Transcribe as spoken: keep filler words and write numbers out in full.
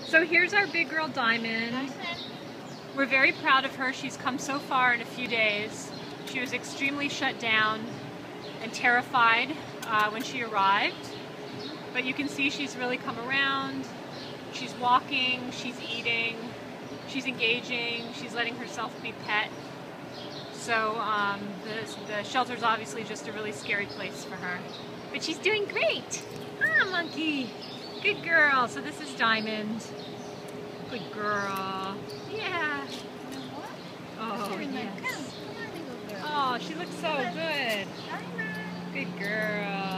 So here's our big girl Diamond. We're very proud of her. She's come so far in a few days. She was extremely shut down and terrified uh, when she arrived. But you can see she's really come around. She's walking, she's eating, she's engaging, she's letting herself be pet. So um, the, the shelter's obviously just a really scary place for her. But she's doing great. Ah, monkey. Good girl. So this is Diamond. Good girl. Yeah. Oh, yes. Oh, she looks so good. Good girl.